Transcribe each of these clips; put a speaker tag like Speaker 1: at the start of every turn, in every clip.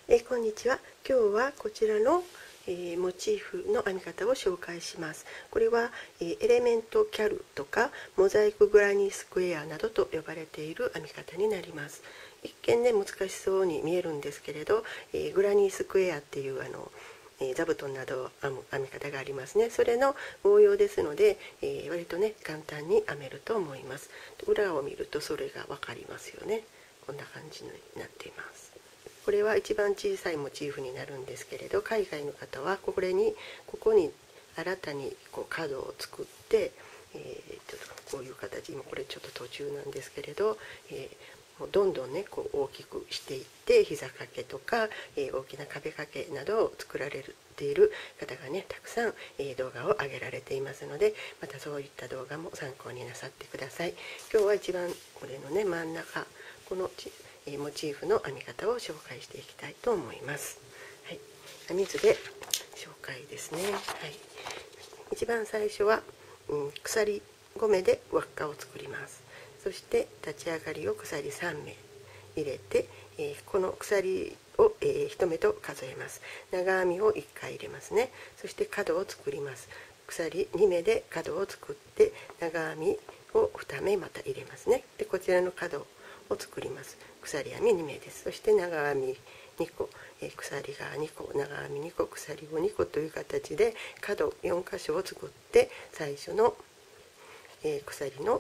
Speaker 1: こんにちは。今日はこちらの、モチーフの編み方を紹介します。これは、エレメントキャルとかモザイクグラニースクエアなどと呼ばれている編み方になります。一見ね難しそうに見えるんですけれど、グラニースクエアっていう座布団などを編み方がありますね。それの応用ですので、割とね簡単に編めると思います。裏を見るとそれが分かりますよね。こんな感じになっています。これは一番小さいモチーフになるんですけれど、海外の方はここに新たに角を作って、ちょっとこういう形、今これちょっと途中なんですけれど、もうどんどんね大きくしていって、膝掛けとか、大きな壁掛けなどを作られている方がねたくさん、動画を上げられていますので、またそういった動画も参考になさってください。今日は一番これのね真ん中、このモチーフの編み方を紹介していきたいと思います。はい、編み図で紹介ですね。はい、一番最初は、鎖5目で輪っかを作ります。そして立ち上がりを鎖3目入れて、この鎖を、1目と数えます。長編みを1回入れますね。そして角を作ります。鎖2目で角を作って長編みを2目また入れますね。でこちらの角を作ります。鎖編み2目です。そして長編み2個、鎖が2個、長編み2個、鎖を2個という形で角4箇所を作って、最初の、鎖の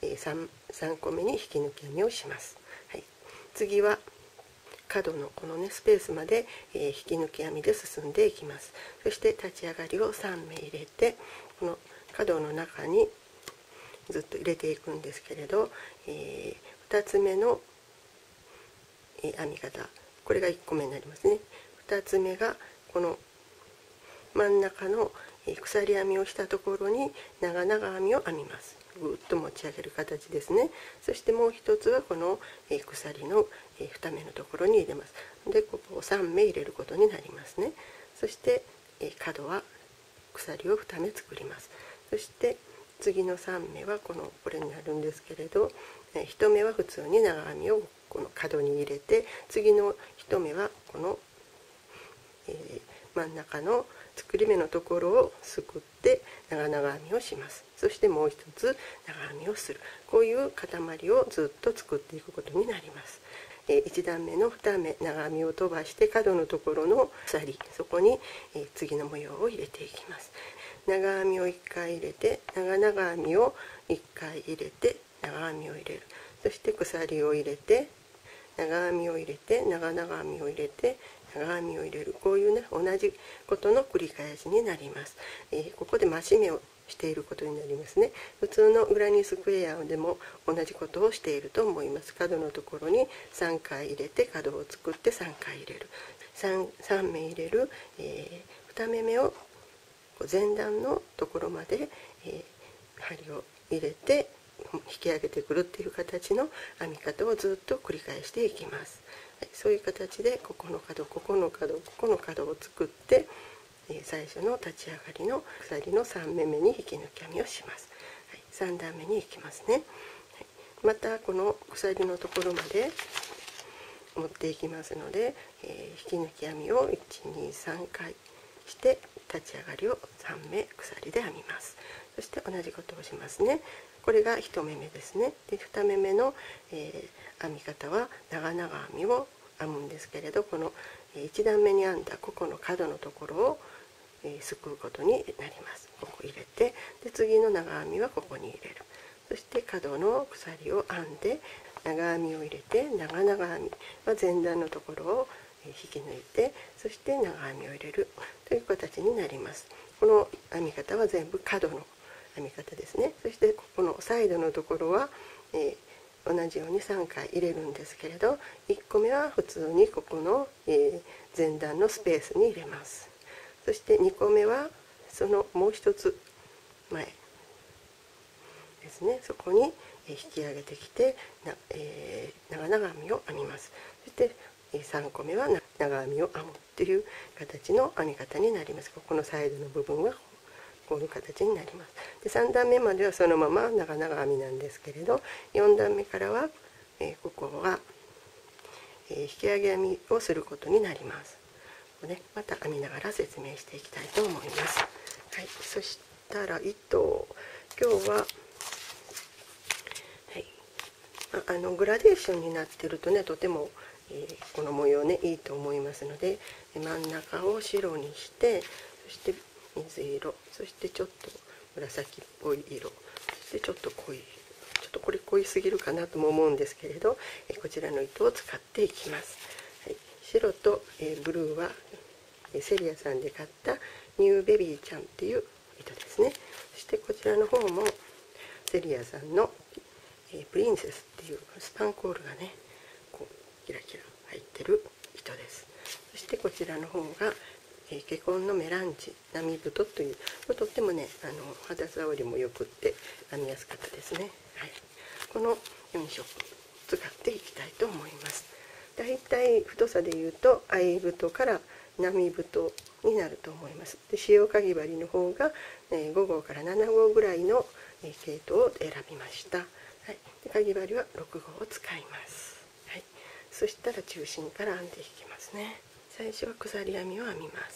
Speaker 1: 3個目に引き抜き編みをします。はい、次は角のこのねスペースまで、引き抜き編みで進んでいきます。そして立ち上がりを3目入れて、この角の中にずっと入れていくんですけれど、2つ目の編み方、これが1個目になりますね。2つ目がこの真ん中の鎖編みをしたところに長々編みを編みます。ぐっと持ち上げる形ですね。そしてもう一つはこの鎖の2目のところに入れます。でここを3目入れることになりますね。そして角は鎖を2目作ります。そして次の3目はこれになるんですけれど、1目は普通に長編みをこの角に入れて、次の1目はこの、真ん中の作り目のところをすくって長々編みをします。そしてもう一つ長編みをする、こういう塊をずっと作っていくことになります。1段目の2目長編みを飛ばして角のところの鎖、そこに次の模様を入れていきます。長編みを1回入れて、長々編みを1回入れて長編みを入れる。そして鎖を入れて長編みを入れて長々編みを入れて長編みを入れる、こういうね同じことの繰り返しになります。ここで増し目をしていることになりますね。普通のグラニースクエアでも同じことをしていると思います。角のところに3回入れて角を作って3回入れる、3目入れる、2目目を前段のところまで、針を入れて引き上げてくるっていう形の編み方をずっと繰り返していきます。はい、そういう形でここの角、ここの角、ここの角を作って、最初の立ち上がりの鎖の3目目に引き抜き編みをします。はい、3段目に行きますね。はい、またこの鎖のところまで持っていきますので、引き抜き編みを1、2、3回して立ち上がりを3目鎖で編みます。そして同じことをしますね。これが1目目ですね。で2目目の、編み方は長々編みを編むんですけれど、この1段目に編んだここの角のところを、すくうことになります。ここ入れて、で次の長編みはここに入れる。そして角の鎖を編んで長編みを入れて、長々編みは前段のところを引き抜いて、そして長編みを入れるという形になります。この編み方は全部角の編み方ですね。そしてここのサイドのところは、同じように3回入れるんですけれど、1個目は普通にここの、前段のスペースに入れます。そして2個目はそのもう一つ前ですね、そこに引き上げてきて長々編みを編みます。そして3個目は長編みを編むという形の編み方になります。ここのサイドの部分はこういう形になります。で3段目まではそのまま長々編みなんですけれど、4段目からは、ここは、 引き上げ編みをすることになります。また編みながら説明していきたいと思います。はい、そしたら糸を今日は、グラデーションになってるとね、とても、この模様ねいいと思いますので、真ん中を白にして、そして水色、そしてちょっと紫っぽい色、そしてちょっと濃い、ちょっとこれ濃いすぎるかなとも思うんですけれど、こちらの糸を使っていきます。はい、白と、ブルーはセリアさんで買ったニューベビーちゃんっていう糸ですね。そしてこちらの方もセリアさんのプリンセスっていうスパンコールがねこうキラキラ入ってる糸です。そしてこちらの方がケコンのメランジ波太という、とってもね肌触りもよくって編みやすかったですね。はい、この4色使っていきたいと思います。だいたい太さでいうと合太から波太になると思います。で、塩かぎ針の方が5号から7号ぐらいの系統を選びました。はい、でかぎ針は6号を使います。はい、そしたら中心から編んでいきますね。最初は鎖編みを編みます。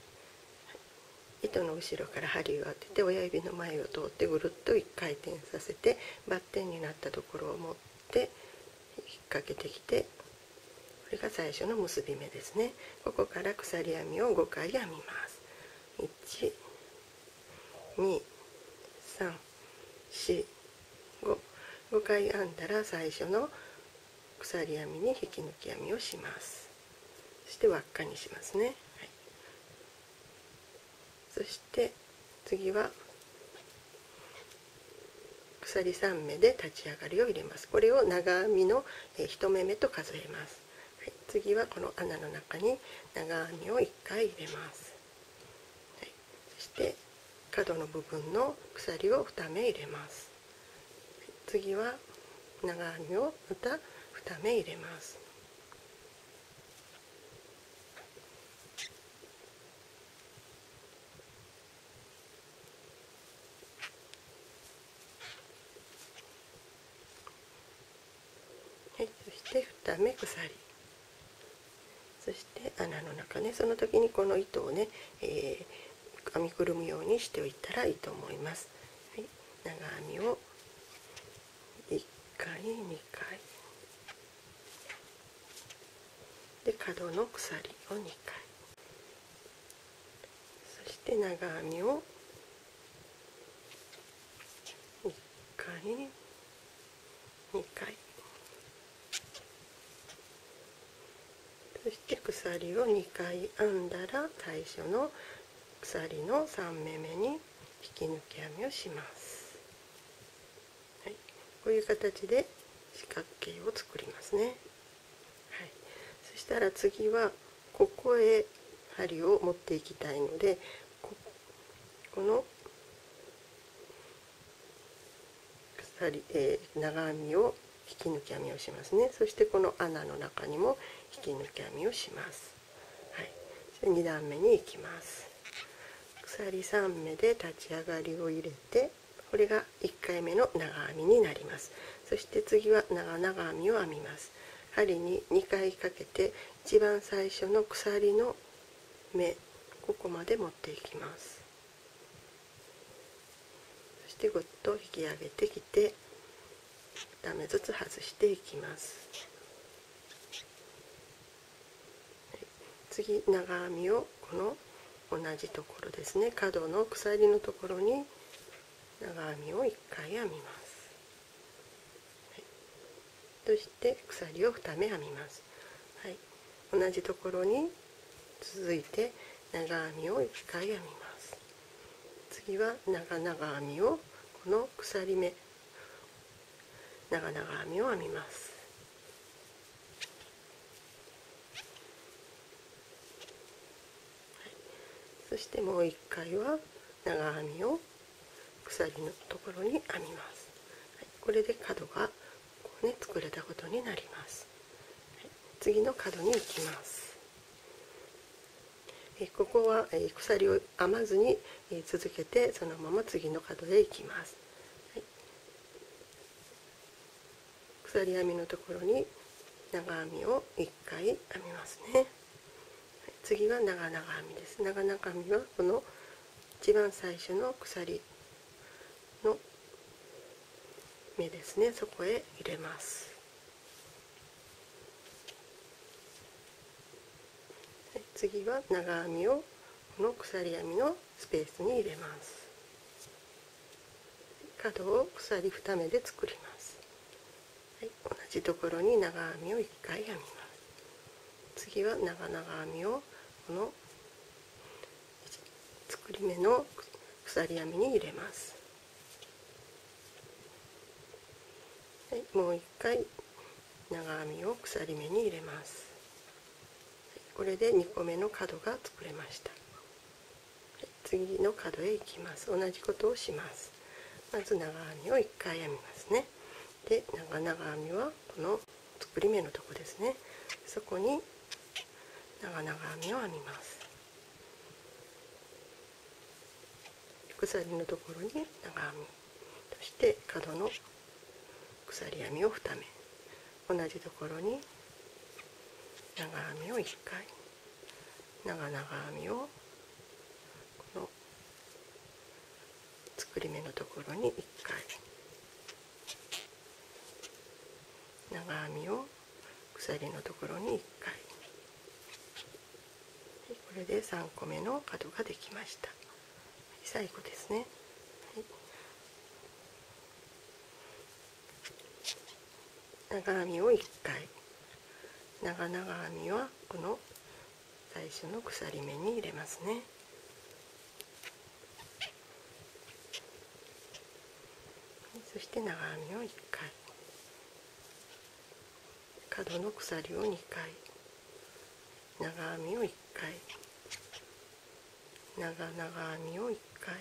Speaker 1: 糸の後ろから針を当てて親指の前を通ってぐるっと1回転させて、バッテンになったところを持って引っ掛けてきて、これが最初の結び目ですね。ここから鎖編みを5回編みます。1、2、3、4、5、5回編んだら最初の鎖編みに引き抜き編みをします。そして輪っかにしますね。はい、そして次は鎖3目で立ち上がりを入れます。これを長編みの1目目と数えます。はい、次はこの穴の中に長編みを1回入れます。はい、そして角の部分の鎖を2目入れます。はい、次は長編みをまた2目入れます。はい、そして2目鎖、そして穴の中ね、その時にこの糸をね、編みくるむようにしておいたらいいと思います。はい、長編みを1回2回で角の鎖を2回、そして長編みを1回2回、そして鎖を2回編んだら最初の鎖の3目目に引き抜き編みをします。はい、こういう形で四角形を作りますね。はい、そしたら次はここへ針を持っていきたいので、この鎖、長編みを引き抜き編みをしますね。そしてこの穴の中にも引き抜き編みをします。はい、そして2段目に行きます。鎖3目で立ち上がりを入れて、これが1回目の長編みになります。そして次は長編みを編みます。針に2回かけて一番最初の鎖の目、ここまで持っていきます。そしてぐっと引き上げてきて2目ずつ外していきます。次長編みをこの同じところですね、角の鎖のところに長編みを1回編みます。はい、そして鎖を2目編みます。はい、同じところに続いて長編みを1回編みます。次は長編みをこの鎖目長編みを編みます。そしてもう1回は長編みを鎖のところに編みます。はい、これで角がこうね作れたことになります。はい、次の角に行きます。ここは鎖を編まずに続けてそのまま次の角へ行きます。はい、鎖編みのところに長編みを1回編みますね。次は長々編みです。長々編みはこの一番最初の鎖の目ですね、そこへ入れます。次は長編みをこの鎖編みのスペースに入れます。角を鎖2目で作ります。はい、同じところに長編みを1回編みます。次は長々編みをこの作り目の鎖編みに入れます。はい、もう1回長編みを鎖目に入れます。これで2個目の角が作れました。次の角へ行きます。同じことをします。まず長編みを1回編みますね。で長々編みはこの作り目のとこですね、そこに長々編みを編みます。鎖のところに長編み、そして角の鎖編みを2目、同じところに長編みを1回、長々編みをこの作り目のところに1回、長編みを鎖のところに1回、これで3個目の角ができました。最後ですね。長編みを1回、長々編みはこの最初の鎖目に入れますね。そして長編みを1回、角の鎖を2回、長編みを1回、長々編みを1回、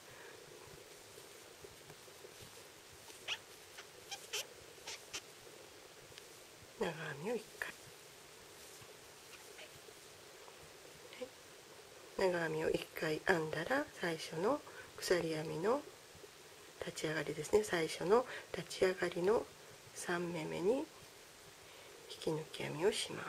Speaker 1: 長編みを1回、長編みを1回編んだら最初の鎖編みの立ち上がりですね、最初の立ち上がりの3目目に引き抜き編みをします。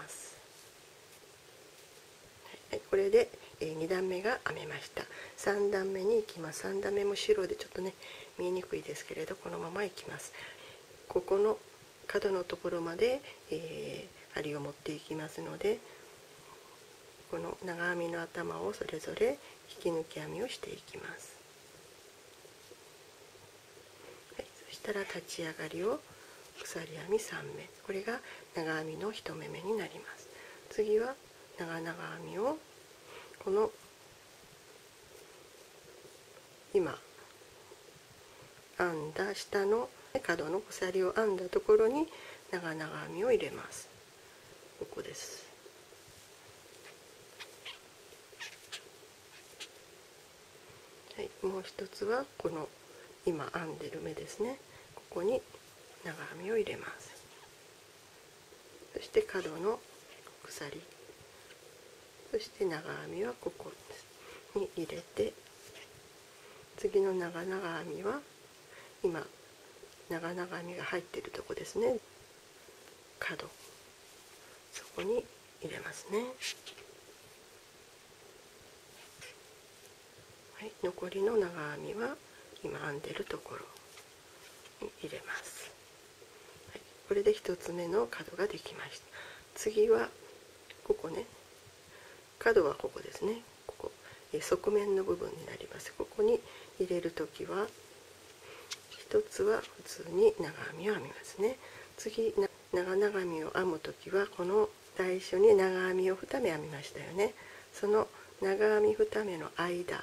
Speaker 1: これで2段目が編めました。3段目に行きます。3段目も白でちょっとね見えにくいですけれど、このまま行きます。ここの角のところまで、針を持っていきますので、この長編みの頭をそれぞれ引き抜き編みをしていきます。はい、そしたら立ち上がりを鎖編み3目、これが長編みの1目目になります。次は長々編みをこの今編んだ下の角の鎖を編んだところに長々編みを入れます。ここです。はい、もう一つはこの今編んでる目ですね、ここに長編みを入れます。そして角の鎖、そして長編みはここに入れて、次の長々編みは今長々編みが入っているとこですね、角、そこに入れますね。はい、残りの長編みは今編んでるところに入れます。はい、これで1つ目の角ができました。次はここね、角はここですね、ここ側面の部分になります。ここに入れるときは一つは普通に長編みを編みますね。次長々編みを編むときはこの最初に長編みを2目編みましたよね。その長編み2目の間、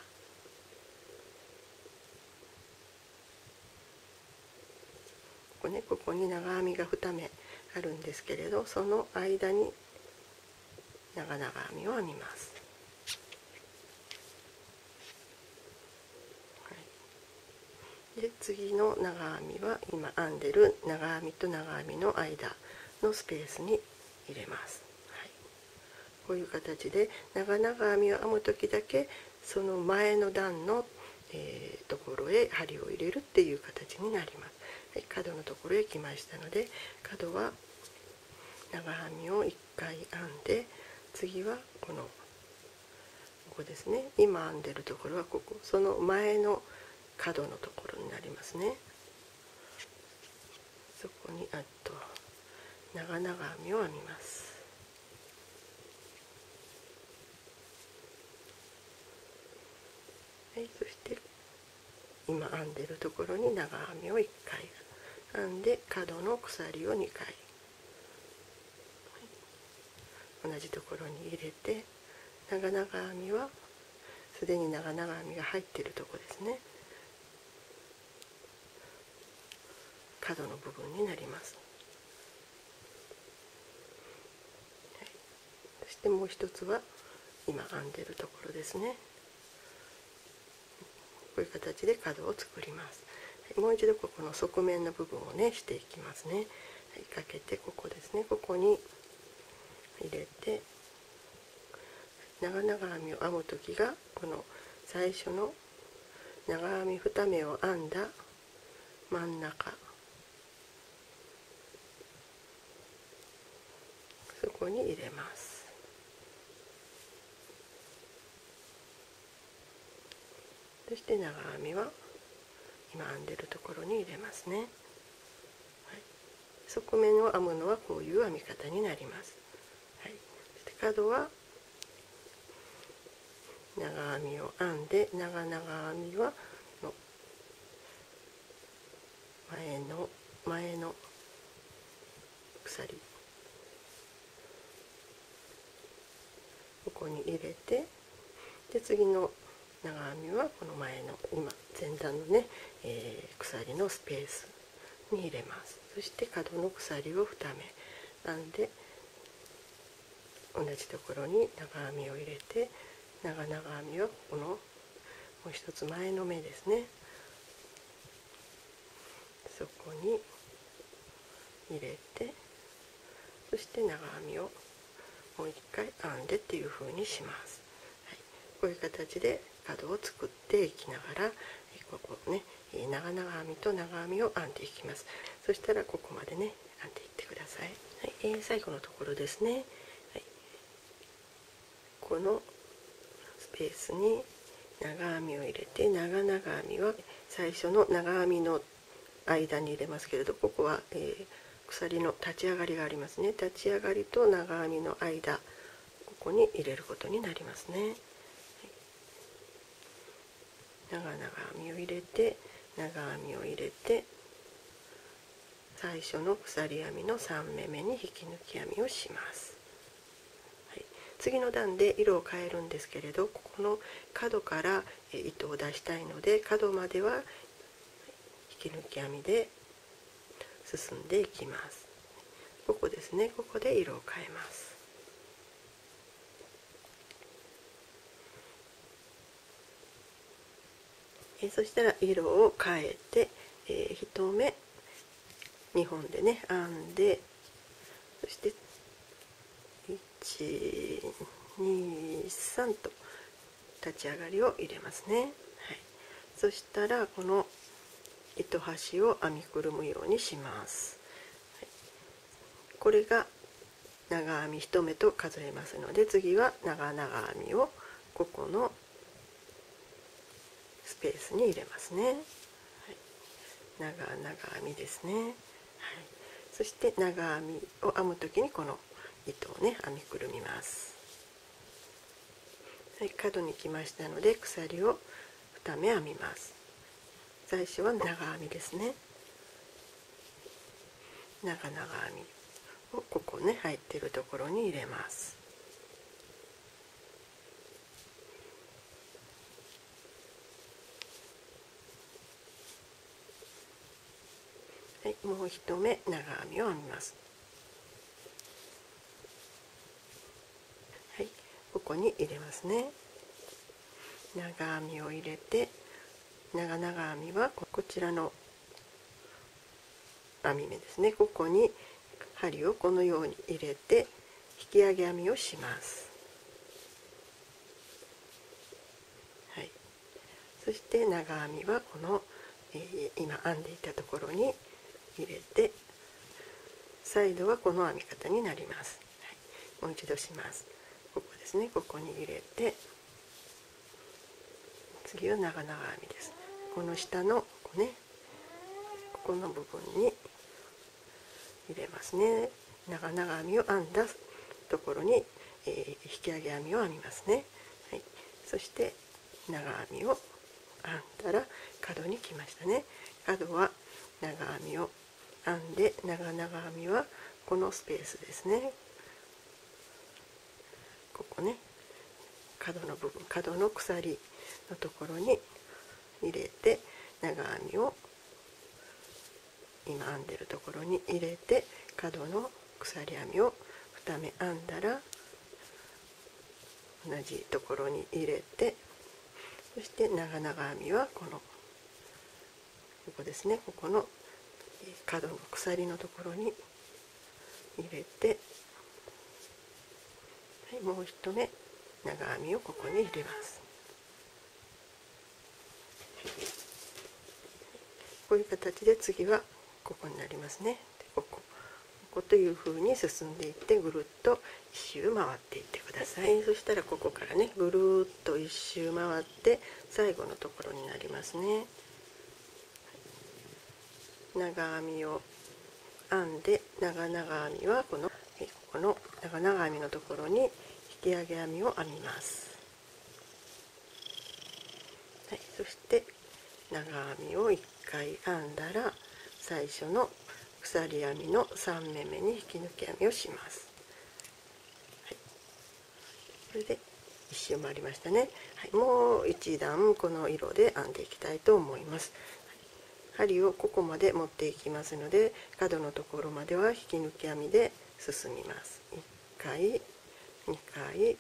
Speaker 1: ここに長編みが2目あるんですけれど、その間に長々編みを編みます。で次の長編みは今編んでる長編みと長編みの間のスペースに入れます。はい、こういう形で長々編みを編む時だけその前の段の、ところへ針を入れるっていう形になります。はい、角のところへ来ましたので、角は長編みを1回編んで、次はここですね。今編んでるところはここ、その前の角のところになりますね。そこに長々編みを編みます。はい、そして今編んでるところに長編みを1回編んで、角の鎖を2回、同じところに入れて、長々編みはすでに長々編みが入っているところですね。角の部分になります。はい、そしてもう一つは今編んでるところですね。こういう形で角を作ります。はい、もう一度ここの側面の部分をねしていきますね。はい、かけてここですね。ここに入れて、長々編みを編む時がこの最初の長編み2目を編んだ真ん中、そこに入れます。そして長編みは今編んでるところに入れますね。はい、側面を編むのはこういう編み方になります。はい、そして角は長編みを編んで、長々編みは前の鎖、ここに入れて、で次の長編みはこの前の今前段のね、鎖のスペースに入れます。そして角の鎖を2目編んで、同じところに長編みを入れて、長々編みはこのもう一つ前の目ですね、そこに入れて、そして長編みをもう一回編んでっていう風にします。はい、こういう形で角を作っていきながら、ここね長々編みと長編みを編んでいきます。そしたらここまでね編んでいってください。はい、最後のところですね。はい、このスペースに長編みを入れて、長々編みは最初の長編みの間に入れますけれど、ここは、鎖の立ち上がりがありますね。立ち上がりと長編みの間、ここに入れることになりますね。はい、長々編みを入れて、長編みを入れて、最初の鎖編みの3目目に引き抜き編みをします。はい、次の段で色を変えるんですけれど、ここの角から糸を出したいので、角までは引き抜き編みで進んでいきます。ここですね。ここで色を変えます。そしたら色を変えて、1目2本でね編んで、そして123と立ち上がりを入れますね。はい、そしたらこの糸端を編みくるむようにします。はい、これが長編み1目と数えますので、次は長々編みをここのスペースに入れますね。はい、長々編みですね。はい、そして長編みを編む時にこの糸をね編みくるみます。はい、角に来ましたので鎖を2目編みます。最初は長編みですね。長々編みをここね入っているところに入れます。はい、もう1目長編みを編みます。はい、ここに入れますね。長編みを入れて、長々編みはこちらの編み目ですね。ここに針をこのように入れて引き上げ編みをします。はい、そして長編みはこの、今編んでいたところに入れて再度はこの編み方になります。はい、もう一度します。ここですね、ここに入れて、次は長々編みです。この下のここの部分に入れますね。長々編みを編んだところに、引き上げ編みを編みますね。はい、そして長編みを編んだら角に来ましたね。角は長編みを編んで、長々編みはこのスペースですね。ここね、角の部分、角の鎖のところに入れて、長編みを今編んでるところに入れて、角の鎖編みを2目編んだら同じところに入れて、そして長々編みはここですね、ここの角の鎖のところに入れて、はい、もう1目長編みをここに入れます。こういう形で次はここになりますね。でここという風に進んでいって、ぐるっと一周回っていってください。そしたらここからね、ぐるっと一周回って最後のところになりますね。長編みを編んで、長々編みはここの長々編みのところに引き上げ編みを編みます。はい、そして長編みを1回編んだら、最初の鎖編みの3目目に引き抜き編みをします。はい、これで一周回りましたね。はい、もう一段この色で編んでいきたいと思います。針をここまで持っていきますので、角のところまでは引き抜き編みで進みます。1回2回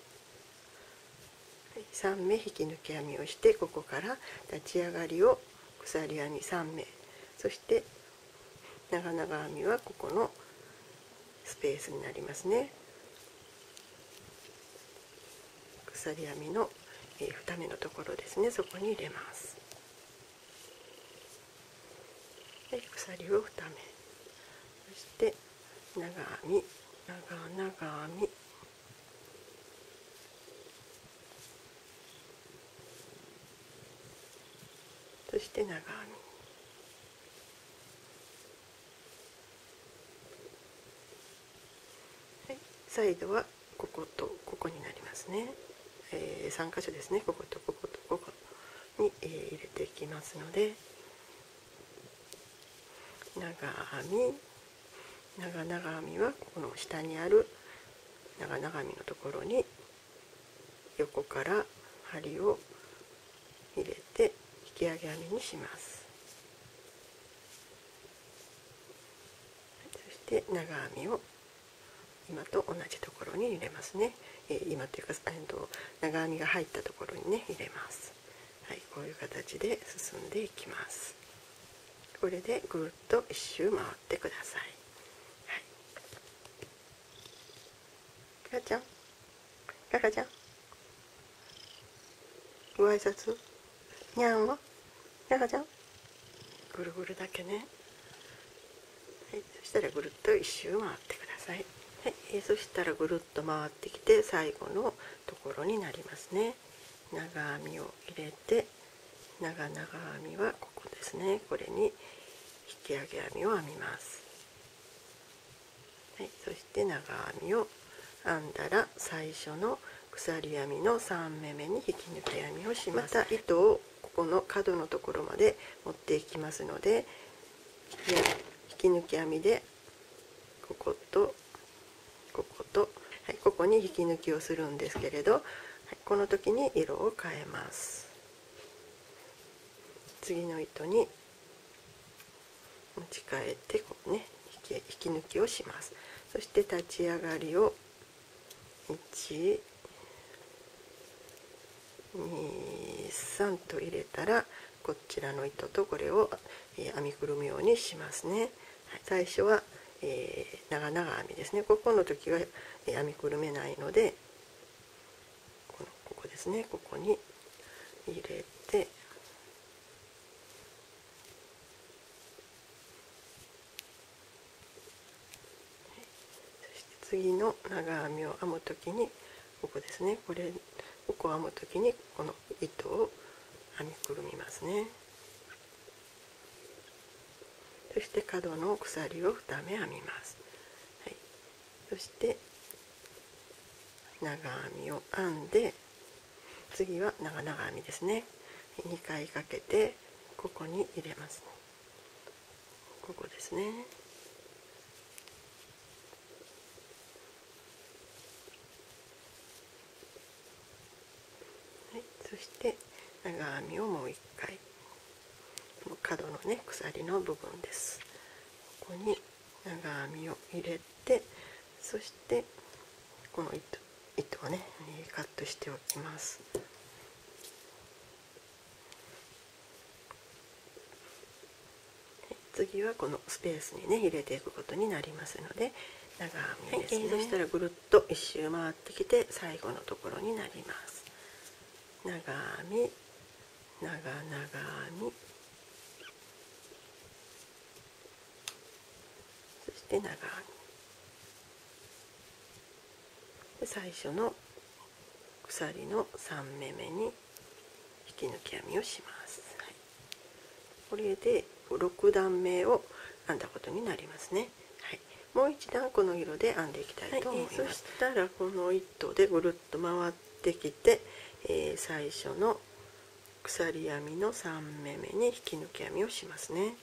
Speaker 1: 3目引き抜き編みをして、ここから立ち上がりを鎖編み3目、そして長々編みはここのスペースになりますね。鎖編みの2目のところですね、そこに入れます。で鎖を2目、そして長編み長編み、そして長編み、はい、最後はこことここになりますね。3箇所ですね、こことこことここに、入れていきますので、長編み長々編みはこの下にある長々編みのところに横から針を入れて引き上げ編みにします。そして長編みを今と同じところに入れますね。今というか長編みが入ったところにね入れます。はい、こういう形で進んでいきます。これでぐるっと一周回ってください。はい、かかちゃん、かかちゃん、ご挨拶、にゃんは、かかちゃん、ぐるぐるだけね。はい、そしたらぐるっと一周回ってください。はい、そしたらぐるっと回ってきて最後のところになりますね。長編みを入れて、長々編みはここですね。これに引き上げ編みを編みます。はい、そして長編みを編んだら最初の鎖編みの3目目に引き抜き編みをします。また糸をここの角のところまで持っていきますので、引き抜き編みでこことここと、はい、ここに引き抜きをするんですけれど、はい、この時に色を変えます。次の糸に持ち替えてこうね引き抜きをします。そして立ち上がりを1、2、3と入れたら、こちらの糸とこれを編みくるむようにしますね。はい、最初は長々編みですね。ここの時は編みくるめないので、ここですね、ここに入れて、 次の長編みを編む時にここですね、ここを編む時にこの糸を編みくるみますね。そして角の鎖を2目編みます。はい、そして長編みを編んで、次は長々編みですね。2回かけてここに入れます。ここですね。はい、そして長編みをもう1回、角のね鎖の部分です。ここに長編みを入れて、そしてこの糸をねカットしておきます。次はこのスペースにね入れていくことになりますので、長編みですね。そしたらぐるっと一周回ってきて最後のところになります。長編み、長編み、そして長編みで、最初の鎖の3目めに引き抜き編みをします。はい、これで6段目を編んだことになりますね。はい、もう一段この色で編んでいきたいと思います。そしたらこの糸でぐるっと回ってきて、最初の鎖編みの3目めに引き抜き編みをしますね。はい、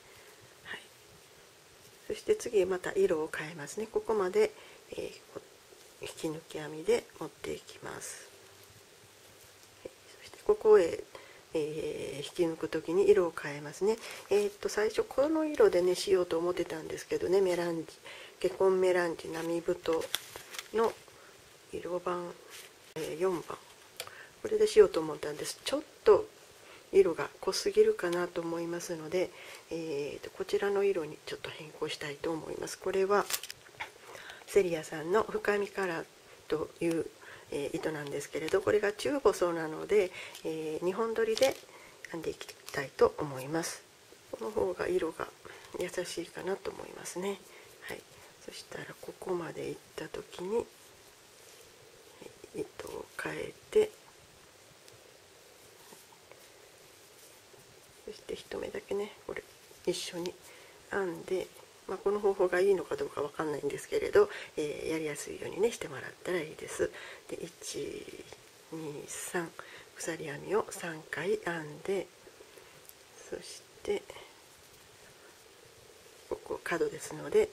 Speaker 1: そして次また色を変えますね。ここまで、引き抜き編みで持っていきます。はい、そしてここへ引き抜く時に色を変えますね。最初この色でねしようと思ってたんですけどね、ケコンメランジ波太の色番、4番、これでしようと思ったんです。ちょっと色が濃すぎるかなと思いますので、こちらの色にちょっと変更したいと思います。これはセリアさんの深みカラーという糸なんですけれど、これが中細なので、2本取りで編んでいきたいと思います。この方が色が優しいかなと思いますね。はい、そしたらここまでいった時に糸を変えて、そして1目だけねこれ一緒に編んで、この方法がいいのかどうかわかんないんですけれど、やりやすいようにねしてもらったらいいです。で1、2、3、鎖編みを3回編んで、そしてここ角ですので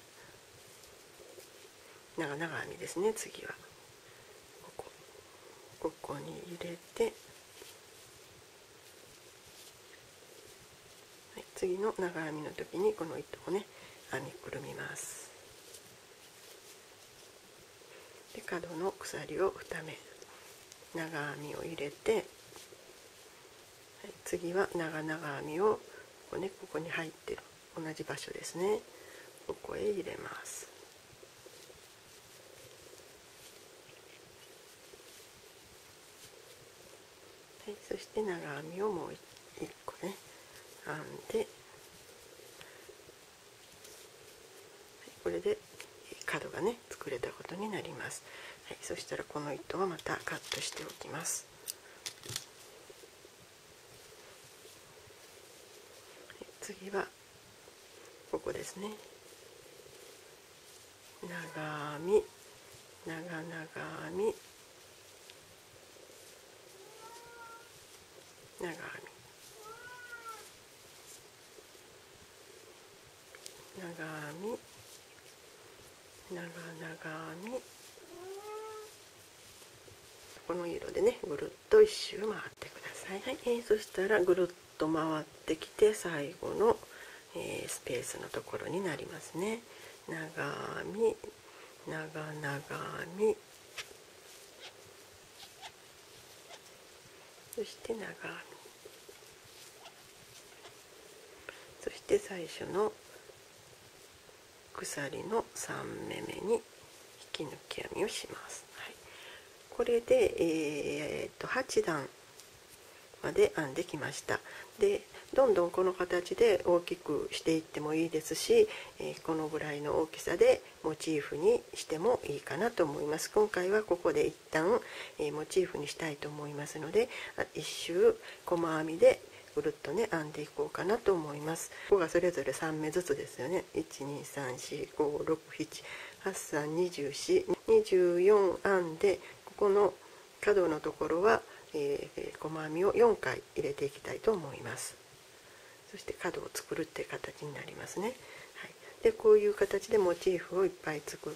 Speaker 1: 長々編みですね。次はここに入れて、はい、次の長編みの時にこの糸をね編みくるみます。で角の鎖を2目長編みを入れて、はい、次は長々編みをここに入ってる同じ場所ですね、ここへ入れます。はい、そして長編みをもう1個ね編んで、はい、これで角がね作れたことになります。はい、そしたらこの糸はまたカットしておきます。はい、次はここですね。長編み、長々編み、長編み、長編み、長々編み、この色でねぐるっと一周回ってください。はい、そしたらぐるっと回ってきて最後の、スペースのところになりますね。長編み、長々編み、そして長編み、そして最初の鎖の3目めに引き抜き編みをします。はい、これで、8段まで編んできました。でどんどんこの形で大きくしていってもいいですし、このぐらいの大きさでモチーフにしてもいいかなと思います。今回はここで一旦、モチーフにしたいと思いますので、一周細編みでぐるっとね編んでいこうかなと思います。ここがそれぞれ3目ずつですよね。1234567824224編んで、ここの角のところは、細編みを4回入れていきたいと思います。そして角を作るっていう形になりますね。はい、でこういう形でモチーフをいっぱい作って、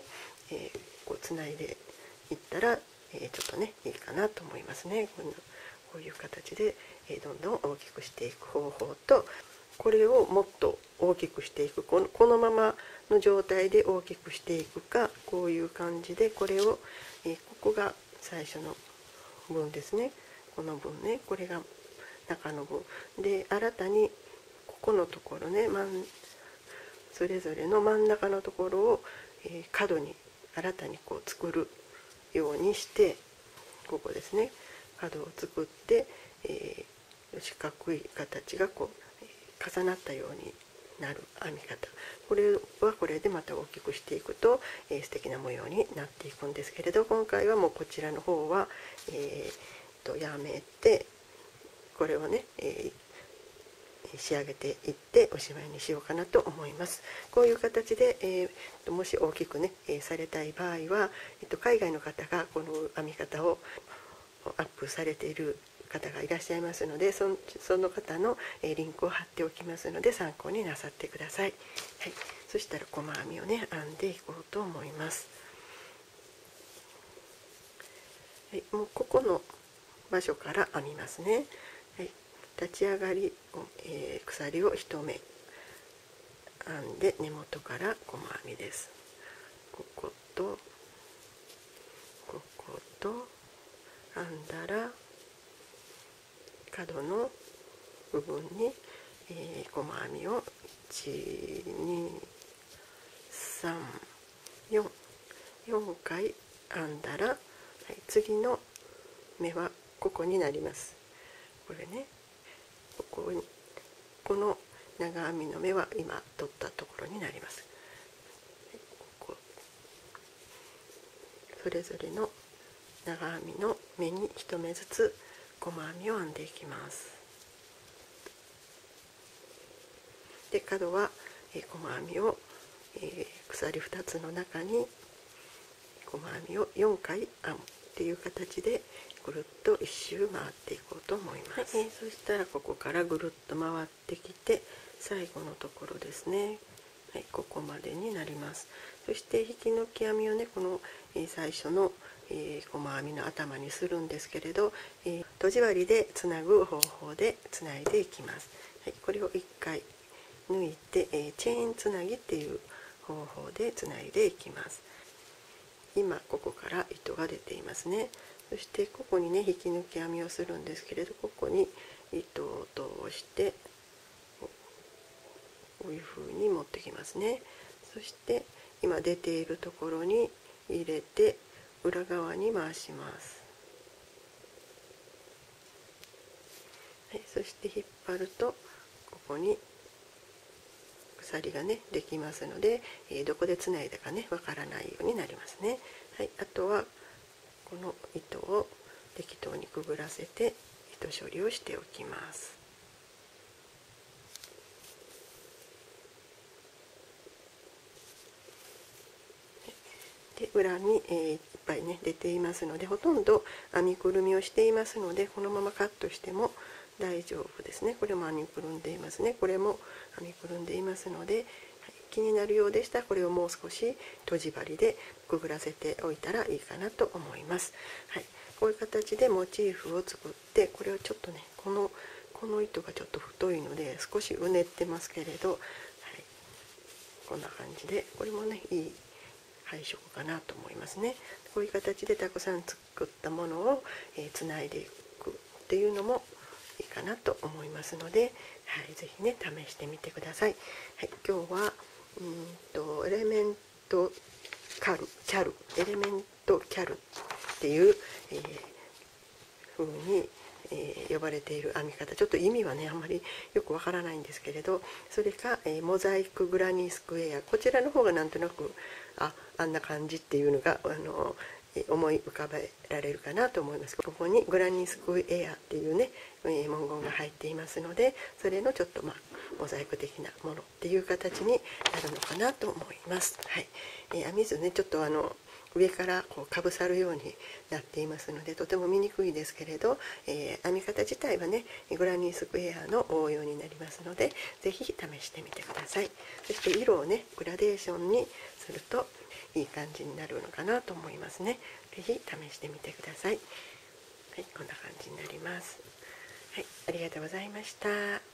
Speaker 1: こうつないでいったら、ちょっとねいいかなと思いますね。こういう形で、どんどん大きくしていく方法と、これをもっと大きくしていく、このままの状態で大きくしていくか、こういう感じでこれを、ここが最初の分ですね。この分ね、これが中の分で、新たにここのところね、それぞれの真ん中のところを、角に新たにこう作るようにして、ここですね、角を作って、四角い形がこう重なったようになる編み方、これはこれでまた大きくしていくと、素敵な模様になっていくんですけれど、今回はもうこちらの方は、やめて、これをね、仕上げていっておしまいにしようかなと思います。こういう形で、もし大きくね、されたい場合は、海外の方がこの編み方をアップされている方がいらっしゃいますので、その方のリンクを貼っておきますので参考になさってください。はい、そしたら細編みをね編んでいこうと思います。はい、もうここの場所から編みますね。はい、立ち上がり、鎖を1目編んで根元から細編みです。こことここと編んだら、角の部分に、細編みを12344回編んだら、はい、次の目はここになります。これね、この長編みの目は今取ったところになります。それぞれの長編みの目に1目ずつ細編みを編んでいきます。で角は、細編みを、鎖2つの中に細編みを4回編むっていう形でぐるっと1周回っていこうと思います。はい、そしたらここからぐるっと回ってきて、最後のところですね。はい、ここまでになります。そして引き抜き編みをね、この、最初の、細編みの頭にするんですけれど、とじ針でつなぐ方法でつないでいきます。はい、これを1回抜いて、チェーンつなぎっていう方法でつないでいきます。今ここから糸が出ていますね。そしてここにね引き抜き編みをするんですけれど、ここに糸を通してこういう風に持ってきますね。そして今出ているところに入れて裏側に回します。はい、そして引っ張るとここに鎖がねできますので、どこでつないだかねわからないようになりますね。はい、あとはこの糸を適当にくぐらせて糸処理をしておきます。で裏に、いっぱいね出ていますので、ほとんど編みくるみをしていますので、このままカットしても大丈夫ですね。これも編みくるんでいますね。これも編みくるんでいますので、はい、気になるようでしたらこれをもう少しとじ針でくぐらせておいたらいいかなと思います。はい、こういう形でモチーフを作って、これをちょっとねこの糸がちょっと太いので少しうねってますけれど、はい、こんな感じでこれもねいい配色かなと思いますね。こういう形でたくさん作ったものを、つないでいくっていうのもいいかなと思いますので、はい、ぜひね試してみてください。はい、今日はエレメントキャルっていう、風に呼ばれている編み方、ちょっと意味はねあんまりよくわからないんですけれど、それか、モザイクグラニースクエア、こちらの方がなんとなくあんな感じっていうのが思い浮かべられるかなと思います。ここにグラニースクエアっていうね文言が入っていますので、それのちょっとモザイク的なものっていう形になるのかなと思います。はい、編み図ねちょっと上からこうかぶさるようになっていますのでとても見にくいですけれど、編み方自体はねグラニースクエアの応用になりますので、是非試してみてください。そして色をねグラデーションにするといい感じになるのかなと思いますね。是非試してみてください。はい、こんな感じになります。はい、ありがとうございました。